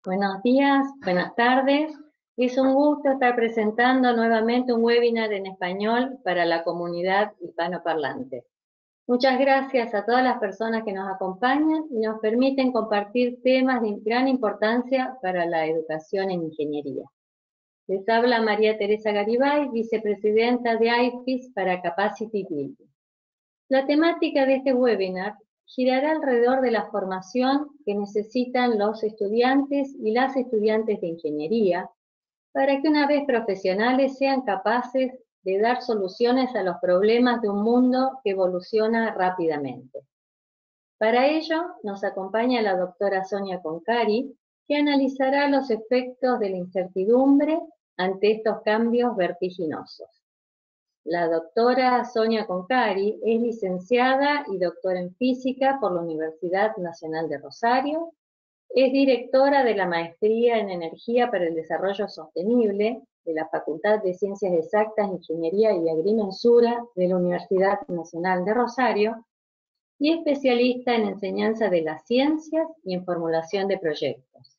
Buenos días, buenas tardes. Es un gusto estar presentando nuevamente un webinar en español para la comunidad hispanoparlante. Muchas gracias a todas las personas que nos acompañan y nos permiten compartir temas de gran importancia para la educación en ingeniería. Les habla María Teresa Garibay, vicepresidenta de IFIS para Capacity Building. La temática de este webinar girará alrededor de la formación que necesitan los estudiantes y las estudiantes de ingeniería para que una vez profesionales sean capaces de dar soluciones a los problemas de un mundo que evoluciona rápidamente. Para ello nos acompaña la doctora Sonia Concari, que analizará los efectos de la incertidumbre ante estos cambios vertiginosos. La doctora Sonia Concari es licenciada y doctora en física por la Universidad Nacional de Rosario. Es directora de la Maestría en Energía para el Desarrollo Sostenible de la Facultad de Ciencias Exactas, Ingeniería y Agrimensura de la Universidad Nacional de Rosario y especialista en enseñanza de las ciencias y en formulación de proyectos.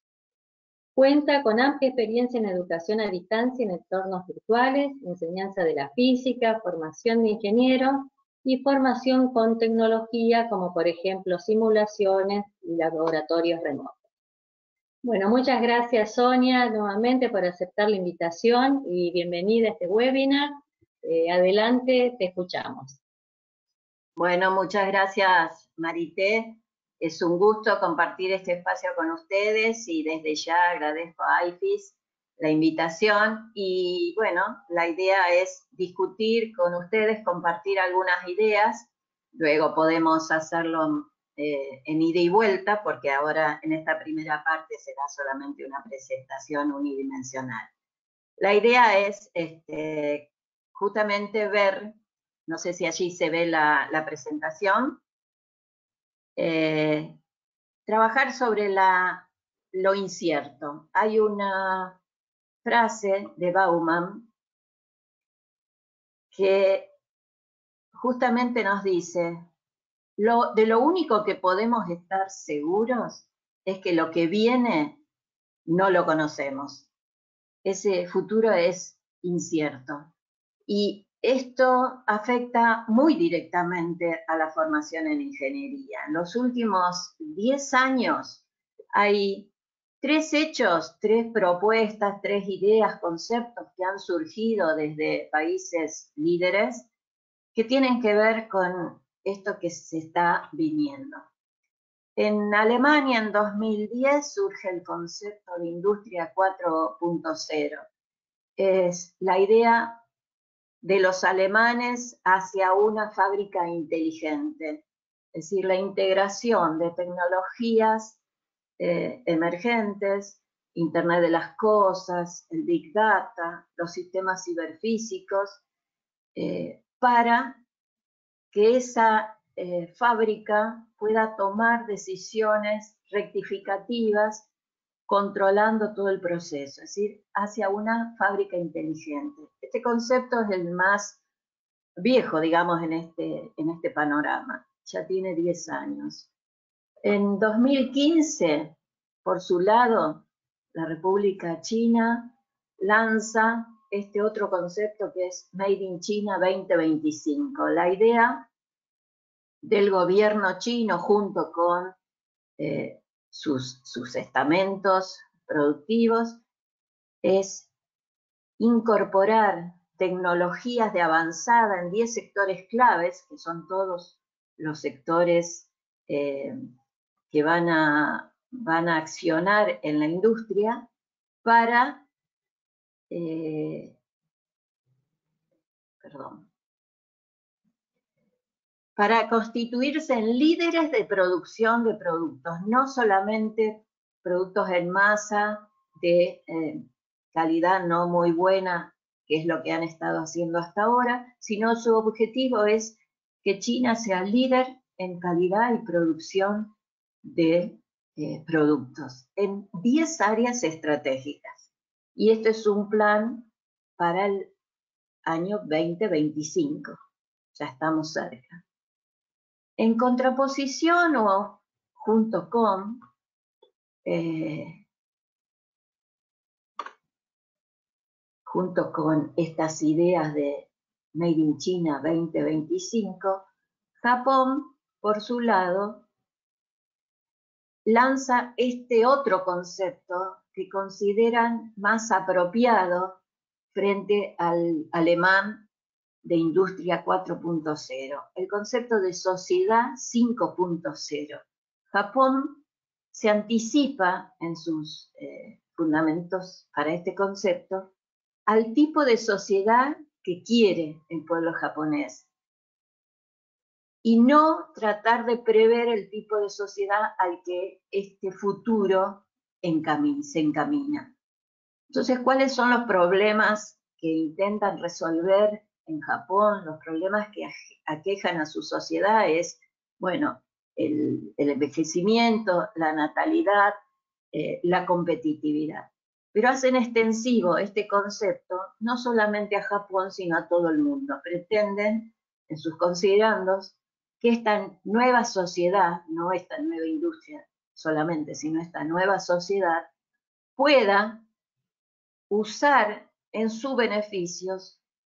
Cuenta con amplia experiencia en educación a distancia en entornos virtuales, enseñanza de la física, formación de ingenieros y formación con tecnología como por ejemplo simulaciones y laboratorios remotos. Bueno, muchas gracias Sonia nuevamente por aceptar la invitación y bienvenida a este webinar. Adelante, te escuchamos. Bueno, muchas gracias Marité. Es un gusto compartir este espacio con ustedes y desde ya agradezco a IFIS la invitación y bueno, la idea es discutir con ustedes, compartir algunas ideas, luego podemos hacerlo en ida y vuelta porque ahora en esta primera parte será solamente una presentación unidimensional. La idea es justamente ver, no sé si allí se ve la presentación, trabajar sobre lo incierto. Hay una frase de Bauman que justamente nos dice, de lo único que podemos estar seguros es que lo que viene no lo conocemos. Ese futuro es incierto. Y esto afecta muy directamente a la formación en ingeniería. En los últimos 10 años hay 3 hechos, 3 propuestas, 3 ideas, conceptos que han surgido desde países líderes que tienen que ver con esto que se está viniendo. En Alemania en 2010 surge el concepto de industria 4.0. Es la idea de los alemanes hacia una fábrica inteligente, es decir, la integración de tecnologías emergentes, Internet de las cosas, el Big Data, los sistemas ciberfísicos, para que esa fábrica pueda tomar decisiones rectificativas controlando todo el proceso, es decir, hacia una fábrica inteligente. Este concepto es el más viejo, digamos, en este panorama. Ya tiene 10 años. En 2015, por su lado, la República China lanza este otro concepto que es Made in China 2025. La idea del gobierno chino junto con sus estamentos productivos es incorporar tecnologías de avanzada en 10 sectores claves, que son todos los sectores que van a accionar en la industria para para constituirse en líderes de producción de productos, no solamente productos en masa de calidad no muy buena, que es lo que han estado haciendo hasta ahora, sino su objetivo es que China sea líder en calidad y producción de productos en 10 áreas estratégicas. Y este es un plan para el año 2025, ya estamos cerca. En contraposición o junto con junto con estas ideas de Made in China 2025, Japón, por su lado, lanza este otro concepto que consideran más apropiado frente al alemán de Industria 4.0, el concepto de sociedad 5.0. Japón se anticipa en sus fundamentos para este concepto al tipo de sociedad que quiere el pueblo japonés y no tratar de prever el tipo de sociedad al que este futuro se encamina. Entonces, ¿cuáles son los problemas que intentan resolver en Japón? Los problemas que aquejan a su sociedad es, bueno, el envejecimiento, la natalidad, la competitividad. Pero hacen extensivo este concepto no solamente a Japón, sino a todo el mundo. Pretenden, en sus considerandos, que esta nueva sociedad, no esta nueva industria solamente, sino esta nueva sociedad, pueda usar en su beneficio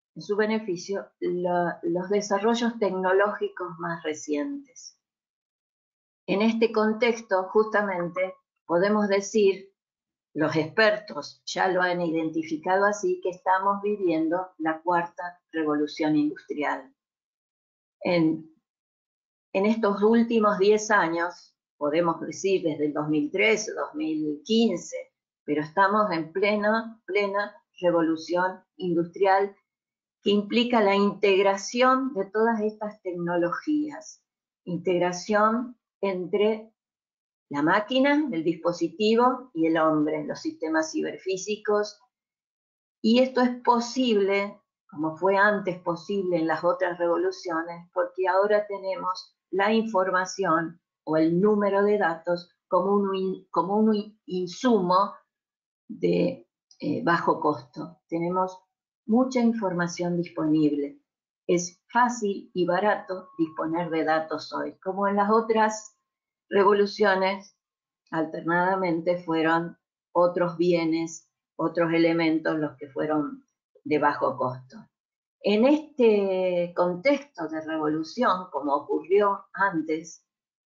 los desarrollos tecnológicos más recientes. En este contexto, justamente, podemos decir, los expertos ya lo han identificado así, que estamos viviendo la cuarta revolución industrial. En estos últimos 10 años, podemos decir desde el 2013, 2015, pero estamos en plena revolución industrial que implica la integración de todas estas tecnologías, integración entre la máquina, el dispositivo y el hombre, los sistemas ciberfísicos, y esto es posible, como fue antes posible en las otras revoluciones, porque ahora tenemos la información o el número de datos como un insumo de bajo costo. Tenemos mucha información disponible. Es fácil y barato disponer de datos hoy, como en las otras revoluciones, alternadamente fueron otros bienes, otros elementos los que fueron de bajo costo. En este contexto de revolución, como ocurrió antes,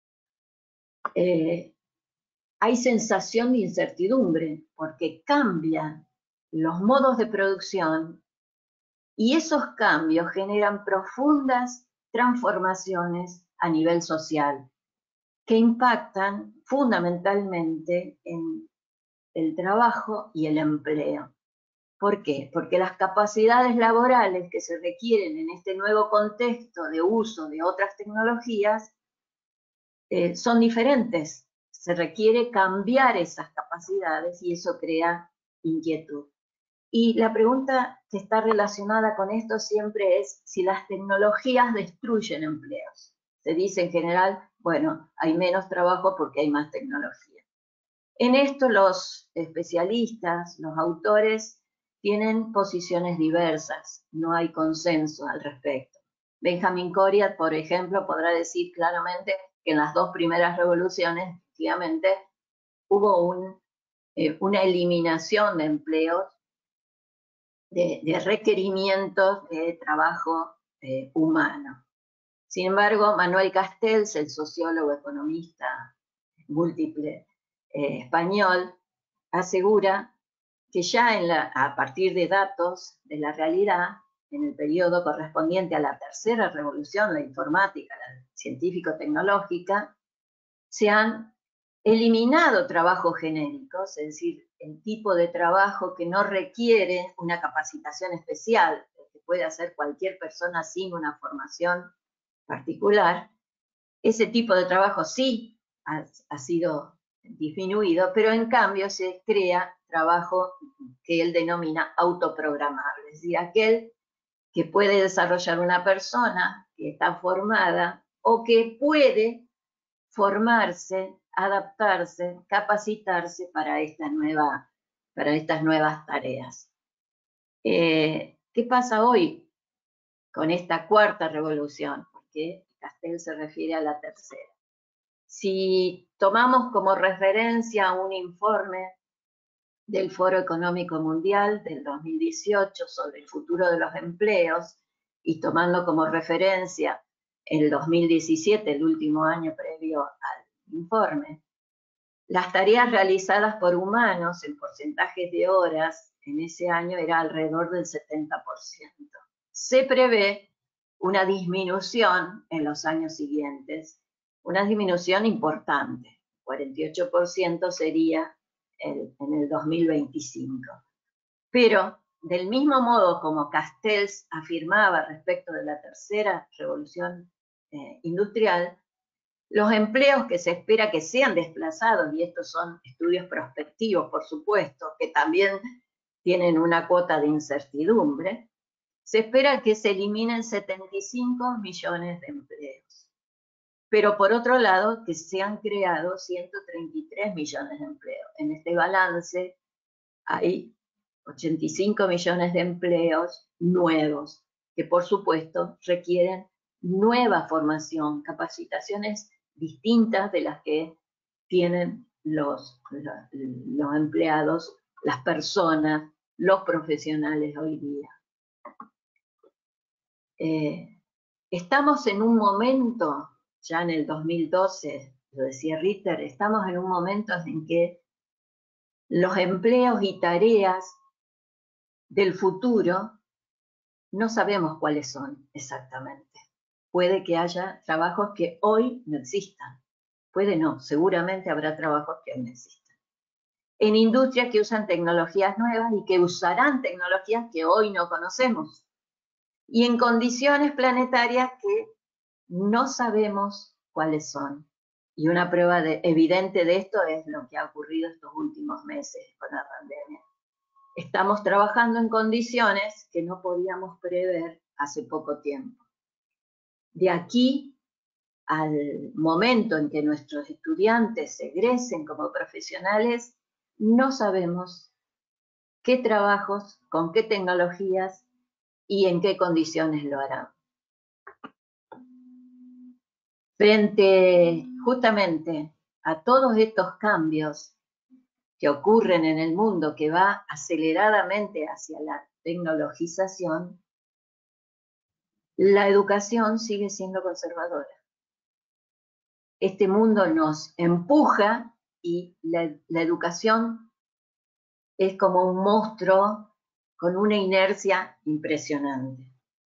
hay sensación de incertidumbre porque cambian los modos de producción y esos cambios generan profundas transformaciones a nivel social que impactan fundamentalmente en el trabajo y el empleo. ¿Por qué? Porque las capacidades laborales que se requieren en este nuevo contexto de uso de otras tecnologías son diferentes. Se requiere cambiar esas capacidades y eso crea inquietud. Y la pregunta que está relacionada con esto siempre es si las tecnologías destruyen empleos. Se dice en general, bueno, hay menos trabajo porque hay más tecnología. En esto los especialistas, los autores, tienen posiciones diversas, no hay consenso al respecto. Benjamin Coriat, por ejemplo, podrá decir claramente que en las dos primeras revoluciones, efectivamente, hubo una eliminación de empleos, de requerimientos de trabajo humano. Sin embargo, Manuel Castells, el sociólogo, economista múltiple español, asegura que ya a partir de datos de la realidad, en el periodo correspondiente a la tercera revolución, la informática, la científico-tecnológica, se han eliminado trabajos genéricos, es decir, el tipo de trabajo que no requiere una capacitación especial, que puede hacer cualquier persona sin una formación particular. Ese tipo de trabajo sí ha sido disminuido, pero en cambio se crea trabajo que él denomina autoprogramable, es decir, aquel que puede desarrollar una persona que está formada o que puede formarse, adaptarse, capacitarse para estas nuevas tareas. ¿Qué pasa hoy con esta cuarta revolución? Porque Castells se refiere a la tercera. Si tomamos como referencia un informe del Foro Económico Mundial del 2018 sobre el futuro de los empleos, y tomando como referencia el 2017, el último año previo al informe, las tareas realizadas por humanos en porcentajes de horas en ese año era alrededor del 70%. Se prevé una disminución en los años siguientes, una disminución importante, 48% sería en el 2025. Pero del mismo modo como Castells afirmaba respecto de la tercera revolución industrial, los empleos que se espera que sean desplazados, y estos son estudios prospectivos, por supuesto, que también tienen una cuota de incertidumbre, se espera que se eliminen 75 millones de empleos. Pero por otro lado, que se han creado 133 millones de empleos. En este balance hay 85 millones de empleos nuevos, que por supuesto requieren nueva formación, capacitaciones distintas de las que tienen los empleados, las personas, los profesionales hoy día. Estamos en un momento, ya en el 2012, lo decía Ritter, estamos en un momento en que los empleos y tareas del futuro no sabemos cuáles son exactamente. Puede que haya trabajos que hoy no existan. Puede no, seguramente habrá trabajos que hoy no existan. En industrias que usan tecnologías nuevas y que usarán tecnologías que hoy no conocemos. Y en condiciones planetarias que no sabemos cuáles son. Y una prueba evidente de esto es lo que ha ocurrido estos últimos meses con la pandemia. Estamos trabajando en condiciones que no podíamos prever hace poco tiempo. De aquí al momento en que nuestros estudiantes egresen como profesionales, no sabemos qué trabajos, con qué tecnologías y en qué condiciones lo harán. Frente justamente a todos estos cambios que ocurren en el mundo, que va aceleradamente hacia la tecnologización, la educación sigue siendo conservadora. Este mundo nos empuja y la educación es como un monstruo con una inercia impresionante.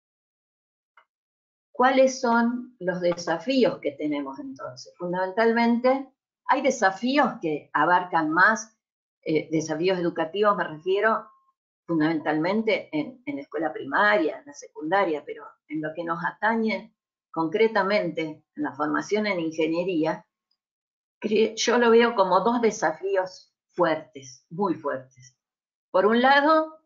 ¿Cuáles son los desafíos que tenemos entonces? Fundamentalmente, hay desafíos que abarcan más, desafíos educativos me refiero fundamentalmente en la escuela primaria, en la secundaria, pero en lo que nos atañe concretamente en la formación en ingeniería, yo lo veo como dos desafíos fuertes, muy fuertes. Por un lado,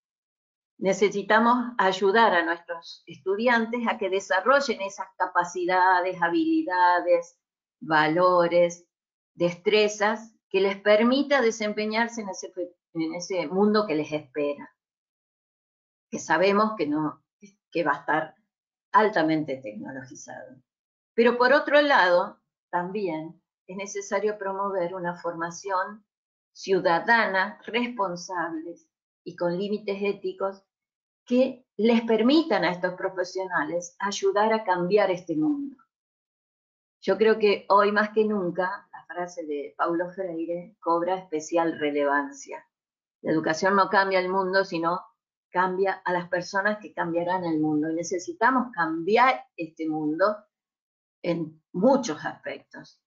necesitamos ayudar a nuestros estudiantes a que desarrollen esas capacidades, habilidades, valores, destrezas que les permita desempeñarse en ese mundo que les espera, que sabemos que va a estar altamente tecnologizado. Pero por otro lado, también es necesario promover una formación ciudadana, responsables y con límites éticos que les permitan a estos profesionales ayudar a cambiar este mundo. Yo creo que hoy más que nunca la frase de Paulo Freire cobra especial relevancia. La educación no cambia el mundo, sino cambia a las personas que cambiarán el mundo. Y necesitamos cambiar este mundo en muchos aspectos.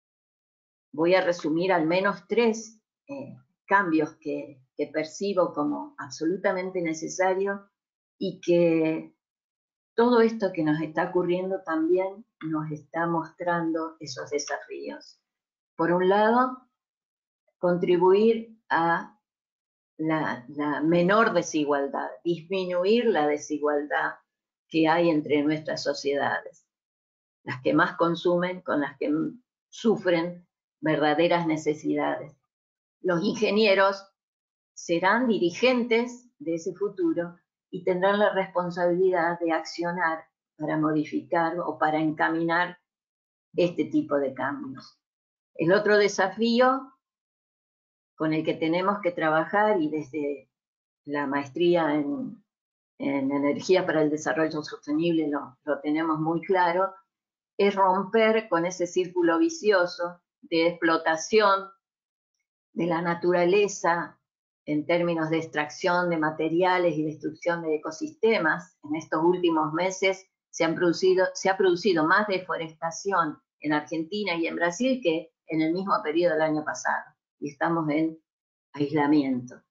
Voy a resumir al menos 3 cambios que percibo como absolutamente necesarios y que todo esto que nos está ocurriendo también nos está mostrando esos desafíos. Por un lado, contribuir a la menor desigualdad, disminuir la desigualdad que hay entre nuestras sociedades. Las que más consumen con las que sufren verdaderas necesidades. Los ingenieros serán dirigentes de ese futuro y tendrán la responsabilidad de accionar para modificar o para encaminar este tipo de cambios. El otro desafío con el que tenemos que trabajar, y desde la maestría en energía para el desarrollo sostenible lo tenemos muy claro, es romper con ese círculo vicioso de explotación de la naturaleza en términos de extracción de materiales y destrucción de ecosistemas. En estos últimos meses se ha producido más deforestación en Argentina y en Brasil que en el mismo periodo del año pasado, y estamos en aislamiento.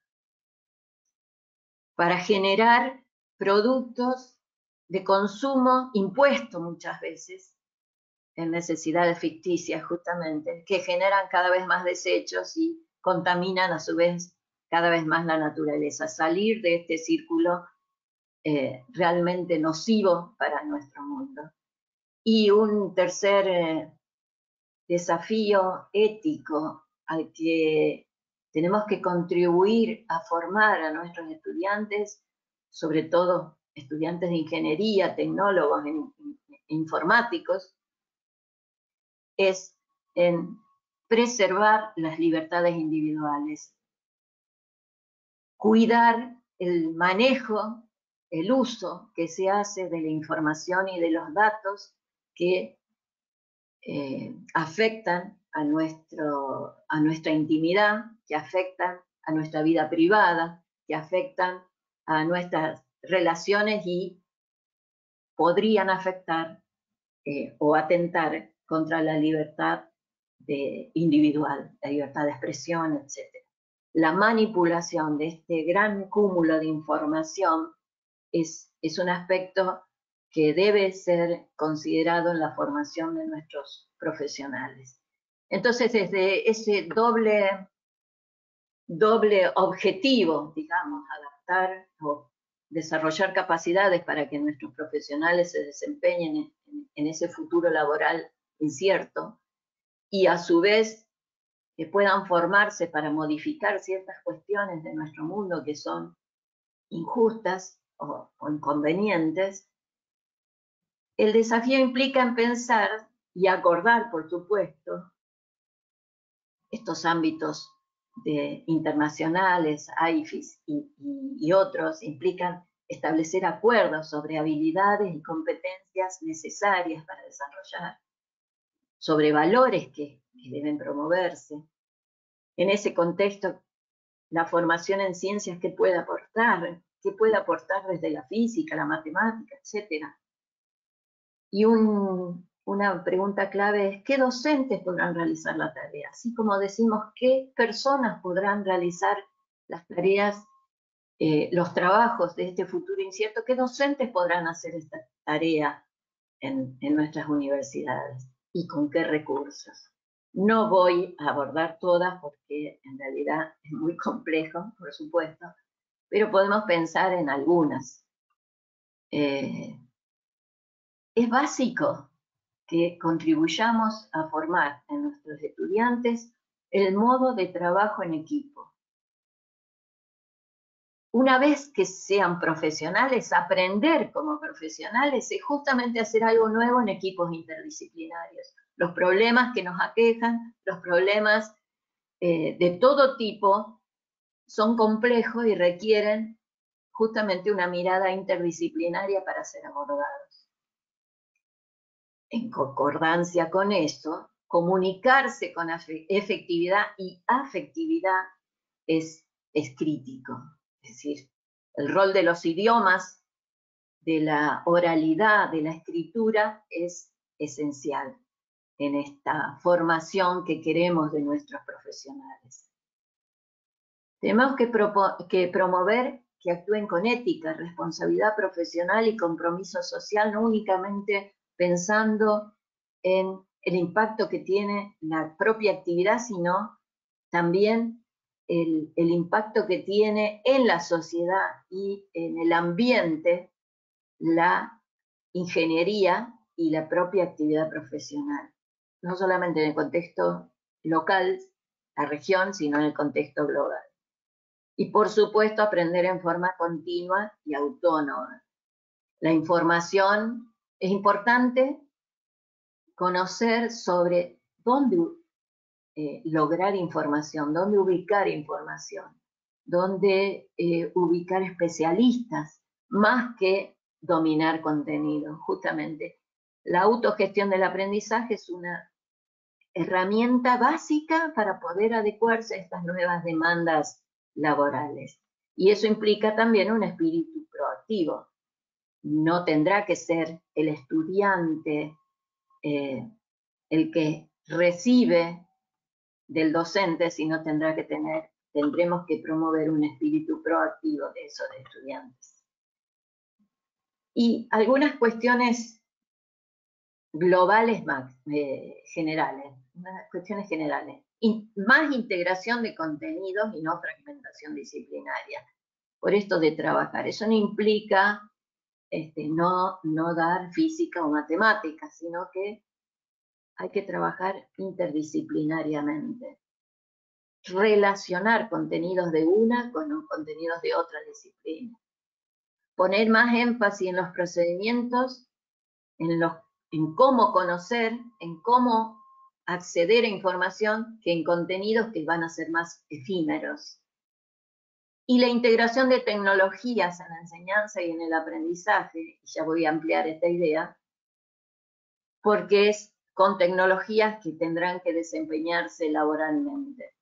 Para generar productos de consumo impuesto muchas veces, en necesidades ficticias justamente, que generan cada vez más desechos y contaminan a su vez cada vez más la naturaleza. Salir de este círculo realmente nocivo para nuestro mundo. Y un tercer desafío ético al que tenemos que contribuir a formar a nuestros estudiantes, sobre todo estudiantes de ingeniería, tecnólogos, informáticos, es en preservar las libertades individuales, cuidar el manejo, el uso que se hace de la información y de los datos que afectan a nuestra intimidad, que afectan a nuestra vida privada, que afectan a nuestras relaciones y podrían afectar o atentar contra la libertad individual, la libertad de expresión, etc. La manipulación de este gran cúmulo de información es un aspecto que debe ser considerado en la formación de nuestros profesionales. Entonces, desde ese doble objetivo, digamos, adaptar o desarrollar capacidades para que nuestros profesionales se desempeñen en ese futuro laboral incierto, y a su vez que puedan formarse para modificar ciertas cuestiones de nuestro mundo que son injustas o inconvenientes, el desafío implica en pensar y acordar, por supuesto, estos ámbitos internacionales, AIFIS y otros, implican establecer acuerdos sobre habilidades y competencias necesarias para desarrollar, sobre valores que deben promoverse. En ese contexto, la formación en ciencias, ¿qué puede aportar? ¿Qué puede aportar desde la física, la matemática, etcétera? Y una pregunta clave es, ¿qué docentes podrán realizar la tarea? Así como decimos, ¿qué personas podrán realizar las tareas, los trabajos de este futuro incierto? ¿Qué docentes podrán hacer esta tarea en nuestras universidades? ¿Y con qué recursos? No voy a abordar todas porque en realidad es muy complejo, por supuesto, pero podemos pensar en algunas. Es básico que contribuyamos a formar en nuestros estudiantes el modo de trabajo en equipo. Una vez que sean profesionales, aprender como profesionales es justamente hacer algo nuevo en equipos interdisciplinarios. Los problemas que nos aquejan, los problemas de todo tipo, son complejos y requieren justamente una mirada interdisciplinaria para ser abordados. En concordancia con eso, comunicarse con efectividad y afectividad es crítico. Es decir, el rol de los idiomas, de la oralidad, de la escritura, es esencial en esta formación que queremos de nuestros profesionales. Tenemos que promover que actúen con ética, responsabilidad profesional y compromiso social, no únicamente pensando en el impacto que tiene la propia actividad, sino también el impacto que tiene en la sociedad y en el ambiente la ingeniería y la propia actividad profesional. No solamente en el contexto local, la región, sino en el contexto global. Y por supuesto aprender en forma continua y autónoma. La información es importante, conocer sobre dónde lograr información, dónde ubicar información, dónde ubicar especialistas, más que dominar contenido. Justamente, la autogestión del aprendizaje es una herramienta básica para poder adecuarse a estas nuevas demandas laborales. Y eso implica también un espíritu proactivo. No tendrá que ser el estudiante el que recibe del docente, sino tendremos que promover un espíritu proactivo de esos estudiantes. Y algunas cuestiones globales más generales, unas cuestiones generales. Más integración de contenidos y no fragmentación disciplinaria. Por esto de trabajar, eso no implica no dar física o matemáticas, sino que hay que trabajar interdisciplinariamente. Relacionar contenidos de una con los contenidos de otra disciplina. Poner más énfasis en los procedimientos, en cómo conocer, en cómo acceder a información, que en contenidos que van a ser más efímeros. Y la integración de tecnologías en la enseñanza y en el aprendizaje, y ya voy a ampliar esta idea, porque es con tecnologías que tendrán que desempeñarse laboralmente.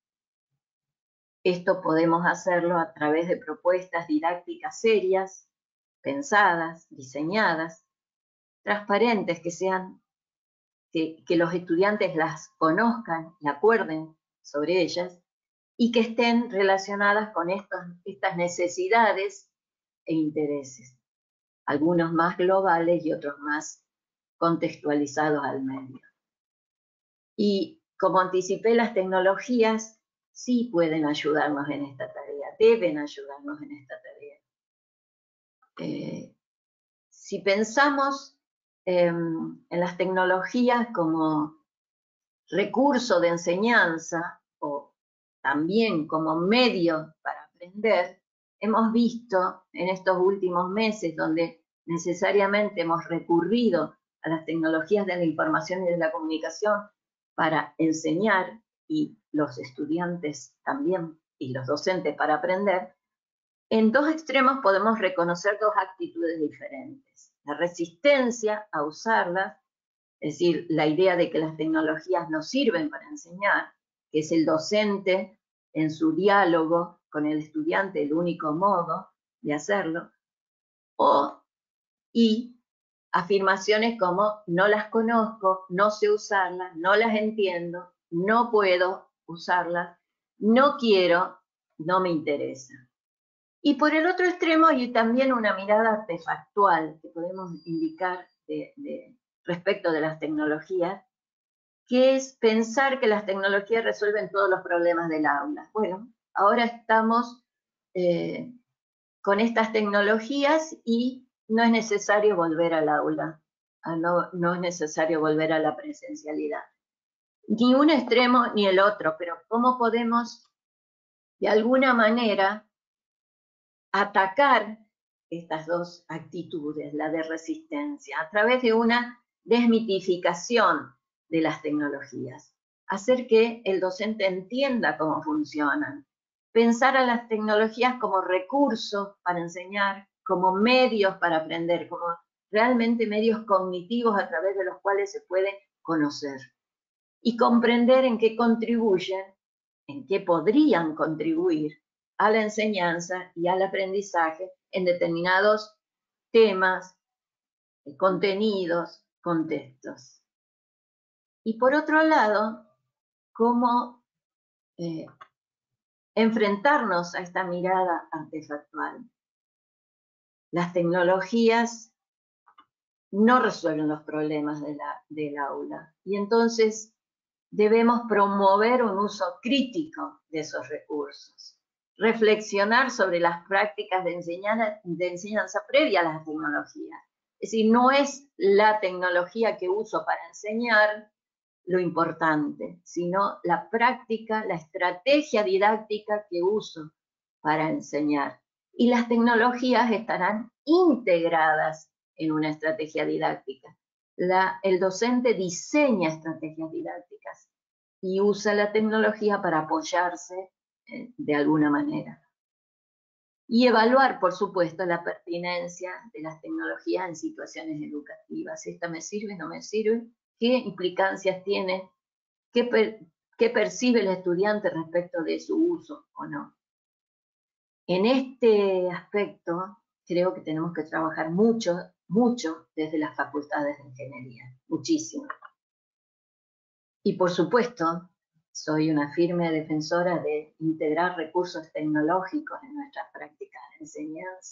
Esto podemos hacerlo a través de propuestas didácticas serias, pensadas, diseñadas, transparentes, que los estudiantes las conozcan y acuerden sobre ellas, y que estén relacionadas con estas necesidades e intereses, algunos más globales y otros más contextualizados al medio. Y como anticipé, las tecnologías sí pueden ayudarnos en esta tarea, deben ayudarnos en esta tarea. Si pensamos en las tecnologías como recurso de enseñanza o también como medio para aprender, hemos visto en estos últimos meses donde necesariamente hemos recurrido a las tecnologías de la información y de la comunicación para enseñar, y los estudiantes también, y los docentes para aprender, en dos extremos podemos reconocer dos actitudes diferentes. La resistencia a usarlas, es decir, la idea de que las tecnologías no sirven para enseñar, que es el docente en su diálogo con el estudiante el único modo de hacerlo, y afirmaciones como no las conozco, no sé usarlas, no las entiendo, no puedo usarlas, no quiero, no me interesa. Y por el otro extremo hay también una mirada artefactual que podemos indicar respecto de las tecnologías, que es pensar que las tecnologías resuelven todos los problemas del aula. Bueno, ahora estamos con estas tecnologías y no es necesario volver al aula, no es necesario volver a la presencialidad. Ni un extremo ni el otro, pero ¿cómo podemos de alguna manera atacar estas dos actitudes, la de resistencia, a través de una desmitificación de las tecnologías? Hacer que el docente entienda cómo funcionan, pensar a las tecnologías como recursos para enseñar, como medios para aprender, como realmente medios cognitivos a través de los cuales se puede conocer, y comprender en qué contribuyen, en qué podrían contribuir a la enseñanza y al aprendizaje en determinados temas, contenidos, contextos. Y por otro lado, cómo enfrentarnos a esta mirada artefactual. Las tecnologías no resuelven los problemas del aula, y entonces debemos promover un uso crítico de esos recursos, reflexionar sobre las prácticas de enseñanza previa a las tecnologías. Es decir, no es la tecnología que uso para enseñar lo importante, sino la práctica, la estrategia didáctica que uso para enseñar. Y las tecnologías estarán integradas en una estrategia didáctica. El docente diseña estrategias didácticas y usa la tecnología para apoyarse de alguna manera. Y evaluar, por supuesto, la pertinencia de las tecnologías en situaciones educativas. ¿Esta me sirve? ¿No me sirve? ¿Qué implicancias tiene? ¿Qué percibe el estudiante respecto de su uso o no? En este aspecto, creo que tenemos que trabajar mucho desde las facultades de ingeniería, muchísimo. Y por supuesto, soy una firme defensora de integrar recursos tecnológicos en nuestras prácticas de enseñanza.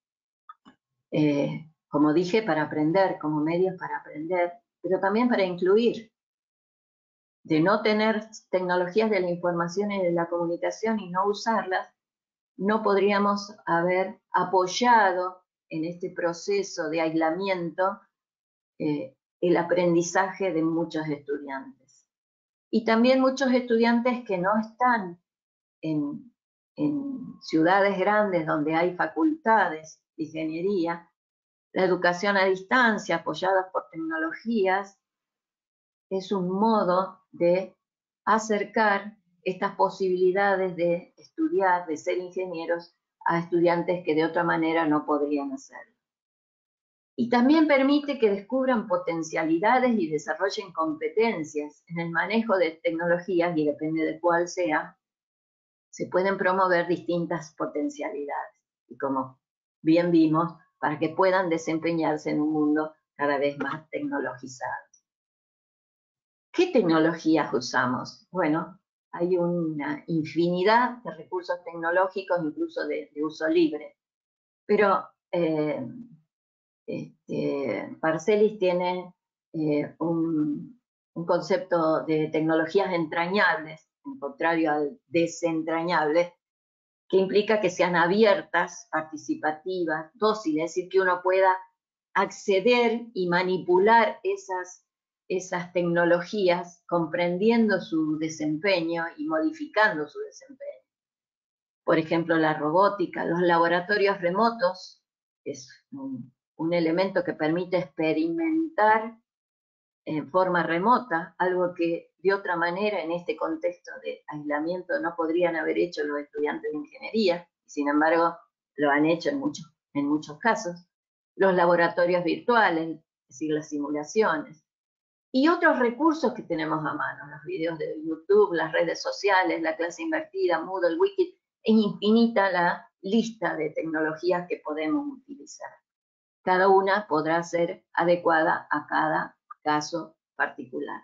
Como dije, para aprender, como medios para aprender, pero también para incluir. De no tener tecnologías de la información y de la comunicación y no usarlas, no podríamos haber apoyado en este proceso de aislamiento el aprendizaje de muchos estudiantes. Y también muchos estudiantes que no están en ciudades grandes donde hay facultades de ingeniería, la educación a distancia apoyada por tecnologías es un modo de acercar estas posibilidades de estudiar, de ser ingenieros, a estudiantes que de otra manera no podrían hacerlo. Y también permite que descubran potencialidades y desarrollen competencias en el manejo de tecnologías, y depende de cuál sea, se pueden promover distintas potencialidades. Y como bien vimos, para que puedan desempeñarse en un mundo cada vez más tecnologizado. ¿Qué tecnologías usamos? Bueno, hay una infinidad de recursos tecnológicos, incluso de uso libre. Pero Parcellis tiene un concepto de tecnologías entrañables, en contrario al desentrañable, que implica que sean abiertas, participativas, dóciles, es decir, que uno pueda acceder y manipular esas tecnologías, comprendiendo su desempeño y modificando su desempeño. Por ejemplo, la robótica, los laboratorios remotos, es un elemento que permite experimentar en forma remota, algo que de otra manera en este contexto de aislamiento no podrían haber hecho los estudiantes de ingeniería, y sin embargo lo han hecho en muchos casos. Los laboratorios virtuales, es decir, las simulaciones. Y otros recursos que tenemos a mano, los videos de YouTube, las redes sociales, la clase invertida, Moodle, Wiki, es infinita la lista de tecnologías que podemos utilizar. Cada una podrá ser adecuada a cada caso particular.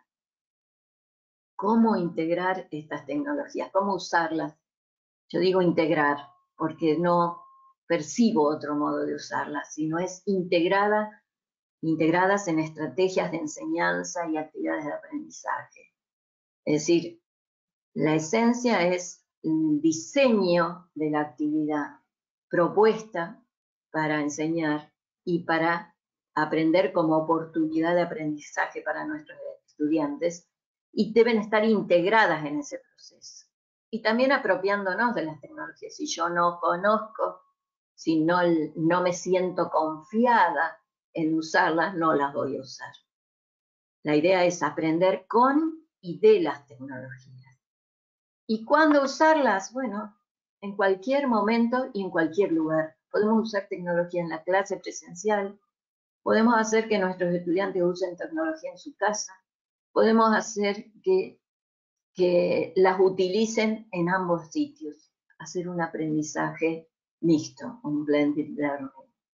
¿Cómo integrar estas tecnologías? ¿Cómo usarlas? Yo digo integrar, porque no percibo otro modo de usarlas, sino es integradas en estrategias de enseñanza y actividades de aprendizaje. Es decir, la esencia es el diseño de la actividad propuesta para enseñar y para aprender como oportunidad de aprendizaje para nuestros estudiantes, y deben estar integradas en ese proceso. Y también apropiándonos de las tecnologías. Si yo no conozco, si no me siento confiada en usarlas, no las voy a usar. La idea es aprender con y de las tecnologías. ¿Y cuándo usarlas? Bueno, en cualquier momento y en cualquier lugar. Podemos usar tecnología en la clase presencial, podemos hacer que nuestros estudiantes usen tecnología en su casa, podemos hacer que las utilicen en ambos sitios, hacer un aprendizaje mixto, un blended learning.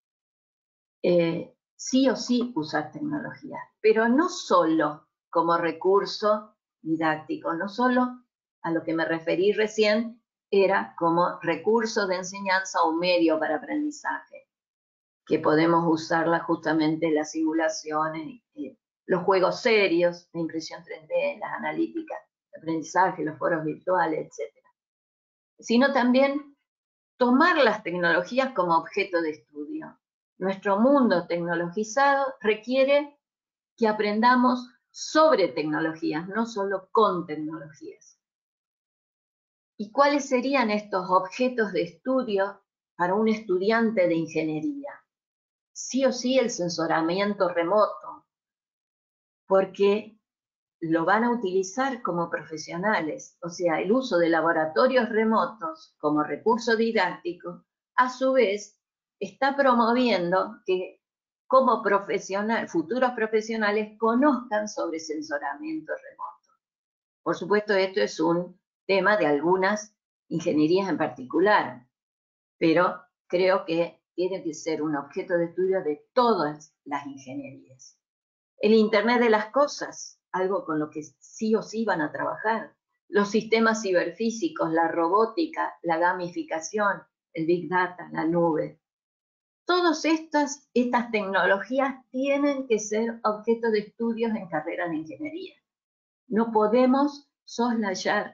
Sí o sí usar tecnología, pero no solo como recurso didáctico, no solo a lo que me referí recién, era como recurso de enseñanza o medio para aprendizaje, que podemos usarla justamente en las simulaciones, los juegos serios, la impresión 3D, las analíticas de aprendizaje, los foros virtuales, etc. Sino también tomar las tecnologías como objeto de estudio. Nuestro mundo tecnologizado requiere que aprendamos sobre tecnologías, no solo con tecnologías. ¿Y cuáles serían estos objetos de estudio para un estudiante de ingeniería? Sí o sí el sensoramiento remoto, porque lo van a utilizar como profesionales, o sea, el uso de laboratorios remotos como recurso didáctico, a su vez está promoviendo que como futuros profesionales conozcan sobre sensoramiento remoto. Por supuesto, esto es un tema de algunas ingenierías en particular, pero creo que tiene que ser un objeto de estudio de todas las ingenierías. El Internet de las cosas, algo con lo que sí o sí van a trabajar. Los sistemas ciberfísicos, la robótica, la gamificación, el Big Data, la nube. Todas estas tecnologías tienen que ser objeto de estudios en carreras de ingeniería. No podemos soslayar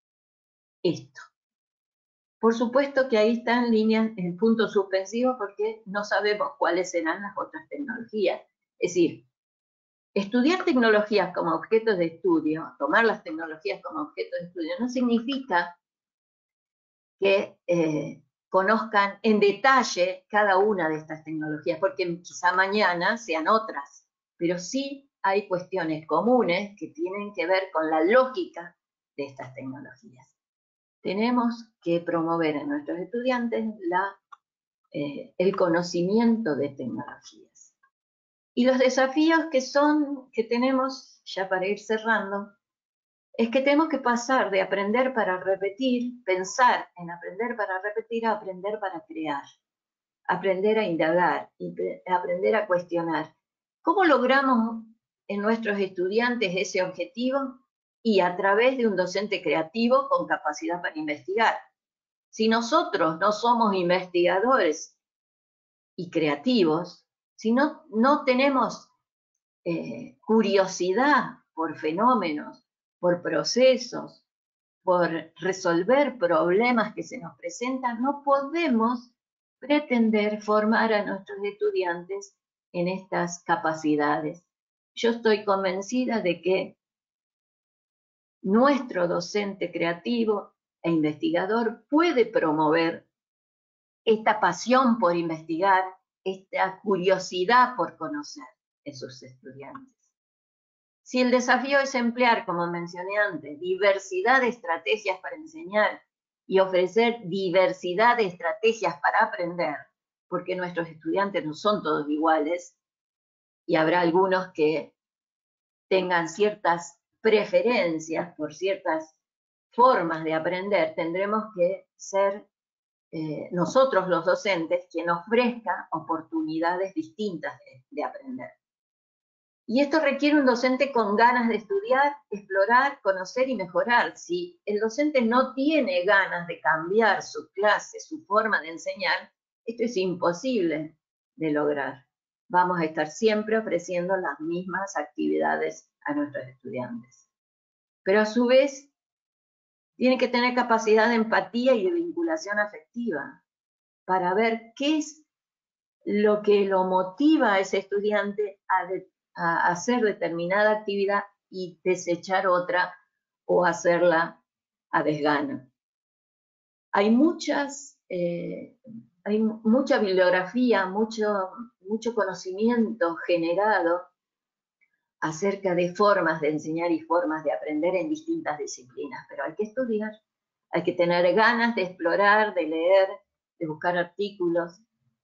esto. Por supuesto que ahí está en línea el punto suspensivo porque no sabemos cuáles serán las otras tecnologías. Es decir, estudiar tecnologías como objeto de estudio, tomar las tecnologías como objeto de estudio, no significa que conozcan en detalle cada una de estas tecnologías, porque quizá mañana sean otras, pero sí hay cuestiones comunes que tienen que ver con la lógica de estas tecnologías. Tenemos que promover en nuestros estudiantes el conocimiento de tecnologías. Y los desafíos que tenemos, ya para ir cerrando, es que tenemos que pasar de aprender para repetir, pensar en aprender para repetir, a aprender para crear, aprender a indagar, aprender a cuestionar. ¿Cómo logramos en nuestros estudiantes ese objetivo? Y a través de un docente creativo con capacidad para investigar. Si nosotros no somos investigadores y creativos, si no tenemos curiosidad por fenómenos, por procesos, por resolver problemas que se nos presentan, no podemos pretender formar a nuestros estudiantes en estas capacidades. Yo estoy convencida de que nuestro docente creativo e investigador puede promover esta pasión por investigar, esta curiosidad por conocer en sus estudiantes. Si el desafío es emplear, como mencioné antes, diversidad de estrategias para enseñar y ofrecer diversidad de estrategias para aprender, porque nuestros estudiantes no son todos iguales y habrá algunos que tengan ciertas preferencias por ciertas formas de aprender, tendremos que ser nosotros los docentes quien ofrezca oportunidades distintas de aprender. Y esto requiere un docente con ganas de estudiar, explorar, conocer y mejorar. Si el docente no tiene ganas de cambiar su clase, su forma de enseñar, esto es imposible de lograr. Vamos a estar siempre ofreciendo las mismas actividades a nuestros estudiantes. Pero a su vez, tiene que tener capacidad de empatía y de vinculación afectiva para ver qué es lo que lo motiva a ese estudiante a hacer determinada actividad y desechar otra o hacerla a desgano. Hay mucha bibliografía, mucho conocimiento generado acerca de formas de enseñar y formas de aprender en distintas disciplinas, pero hay que estudiar, hay que tener ganas de explorar, de leer, de buscar artículos,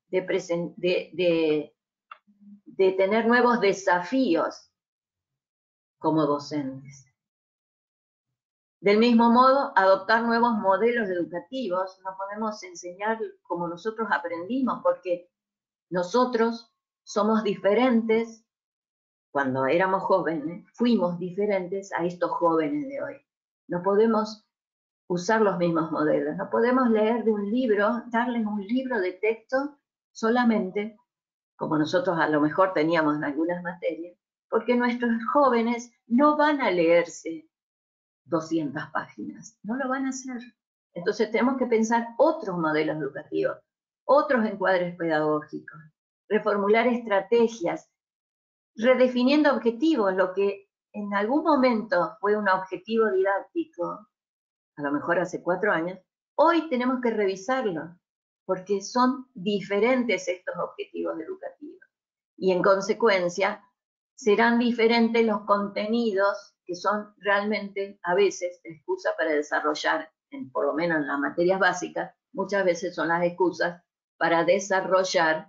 de tener nuevos desafíos como docentes. Del mismo modo, adoptar nuevos modelos educativos. No podemos enseñar como nosotros aprendimos, porque nosotros somos diferentes. Cuando éramos jóvenes, fuimos diferentes a estos jóvenes de hoy. No podemos usar los mismos modelos, no podemos leer de un libro, darles un libro de texto solamente, como nosotros a lo mejor teníamos en algunas materias, porque nuestros jóvenes no van a leerse 200 páginas, no lo van a hacer. Entonces tenemos que pensar otros modelos educativos, otros encuadres pedagógicos, reformular estrategias, redefiniendo objetivos, lo que en algún momento fue un objetivo didáctico, a lo mejor hace 4 años, hoy tenemos que revisarlo, porque son diferentes estos objetivos educativos. Y en consecuencia, serán diferentes los contenidos que son realmente a veces excusa para desarrollar, por lo menos en las materias básicas, muchas veces son las excusas para desarrollar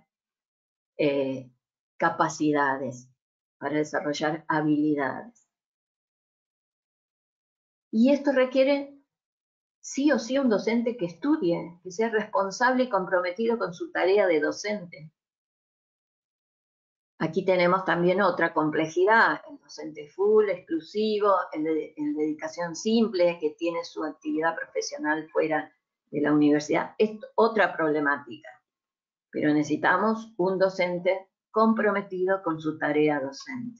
capacidades, para desarrollar habilidades. Y esto requiere sí o sí un docente que estudie, que sea responsable y comprometido con su tarea de docente. Aquí tenemos también otra complejidad, el docente full, exclusivo, el de dedicación simple, que tiene su actividad profesional fuera de la universidad. Es otra problemática, pero necesitamos un docente comprometido con su tarea docente.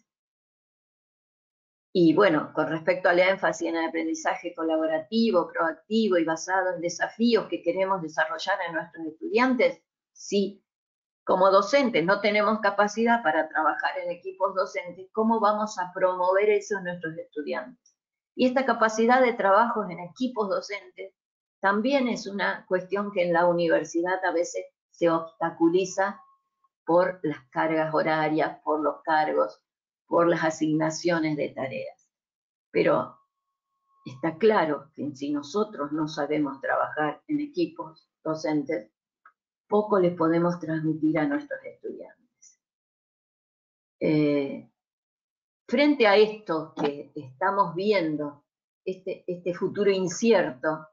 Y bueno, con respecto al énfasis en el aprendizaje colaborativo, proactivo y basado en desafíos que queremos desarrollar en nuestros estudiantes, sí. Como docentes no tenemos capacidad para trabajar en equipos docentes, ¿cómo vamos a promover eso en nuestros estudiantes? Y esta capacidad de trabajo en equipos docentes también es una cuestión que en la universidad a veces se obstaculiza por las cargas horarias, por los cargos, por las asignaciones de tareas. Pero está claro que si nosotros no sabemos trabajar en equipos docentes, poco les podemos transmitir a nuestros estudiantes. Frente a esto que estamos viendo, este futuro incierto,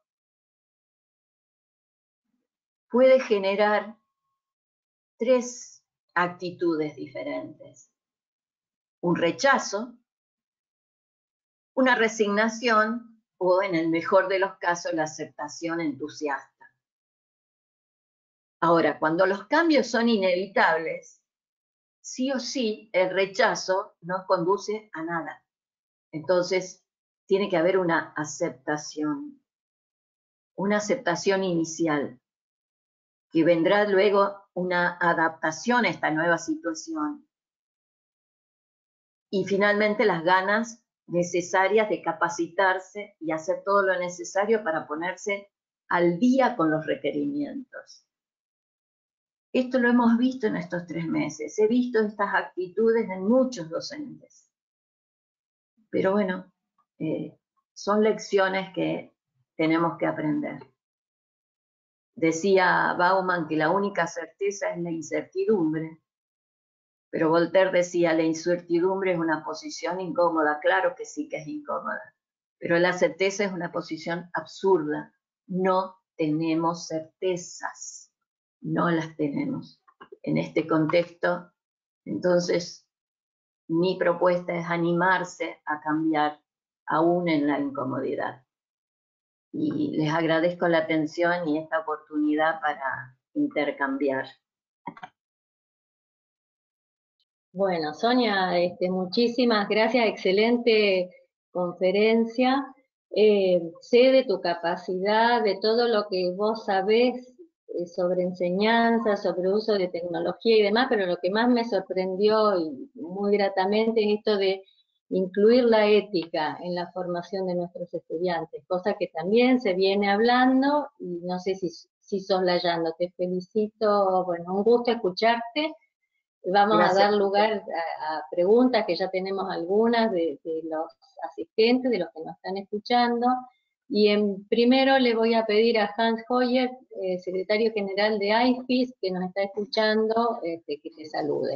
puede generar tres actitudes diferentes. Un rechazo, una resignación o, en el mejor de los casos, la aceptación entusiasta. Ahora, cuando los cambios son inevitables, sí o sí el rechazo no conduce a nada. Entonces, tiene que haber una aceptación inicial, que vendrá luego una adaptación a esta nueva situación. Y finalmente las ganas necesarias de capacitarse y hacer todo lo necesario para ponerse al día con los requerimientos. Esto lo hemos visto en estos 3 meses. He visto estas actitudes en muchos docentes. Pero bueno, son lecciones que tenemos que aprender. Decía Bauman que la única certeza es la incertidumbre, pero Voltaire decía, la incertidumbre es una posición incómoda. Claro que sí que es incómoda, pero la certeza es una posición absurda. No tenemos certezas, no las tenemos. En este contexto, entonces, mi propuesta es animarse a cambiar aún en la incomodidad. Y les agradezco la atención y esta oportunidad para intercambiar. Bueno, Sonia, muchísimas gracias, excelente conferencia. Sé de tu capacidad, de todo lo que vos sabés sobre enseñanza, sobre uso de tecnología y demás, pero lo que más me sorprendió y muy gratamente es esto de incluir la ética en la formación de nuestros estudiantes, cosa que también se viene hablando y no sé si soslayando. Te felicito, bueno, un gusto escucharte. Vamos Gracias. a dar lugar a preguntas, que ya tenemos algunas de los asistentes, de los que nos están escuchando. Y primero le voy a pedir a Hans Hoyer, secretario general de IFIS, que nos está escuchando, que te salude.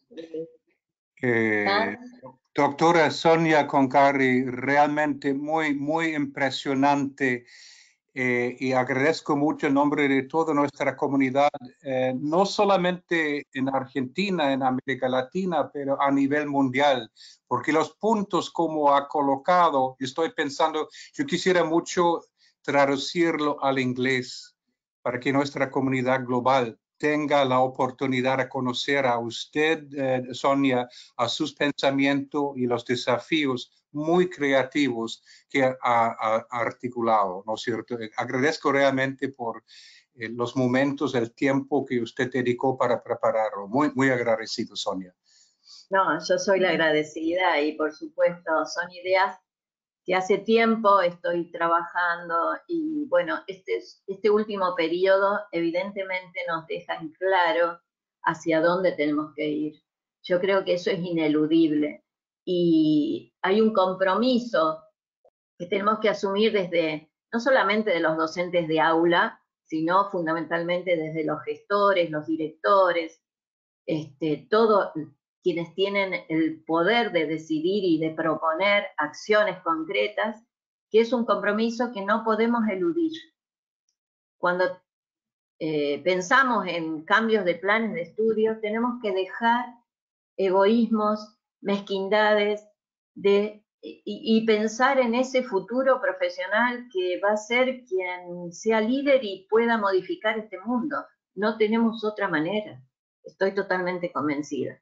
Doctora Sonia Concarri, realmente muy impresionante. Y agradezco mucho en nombre de toda nuestra comunidad, no solamente en Argentina, en América Latina, pero a nivel mundial, porque los puntos como ha colocado, estoy pensando, yo quisiera mucho traducirlo al inglés para que nuestra comunidad global tenga la oportunidad de conocer a usted, Sonia, a sus pensamientos y los desafíos muy creativos que ha articulado, ¿no es cierto? Agradezco realmente por los momentos, el tiempo que usted dedicó para prepararlo. Muy agradecido, Sonia. No, yo soy la agradecida y por supuesto son ideas que hace tiempo estoy trabajando y bueno, este último periodo evidentemente nos deja en claro hacia dónde tenemos que ir. Yo creo que eso es ineludible. Y hay un compromiso que tenemos que asumir desde, no solamente de los docentes de aula, sino fundamentalmente desde los gestores, los directores, todos quienes tienen el poder de decidir y de proponer acciones concretas, que es un compromiso que no podemos eludir. Cuando pensamos en cambios de planes de estudio, tenemos que dejar egoísmos, mezquindades, y pensar en ese futuro profesional que va a ser quien sea líder y pueda modificar este mundo. No tenemos otra manera. Estoy totalmente convencida.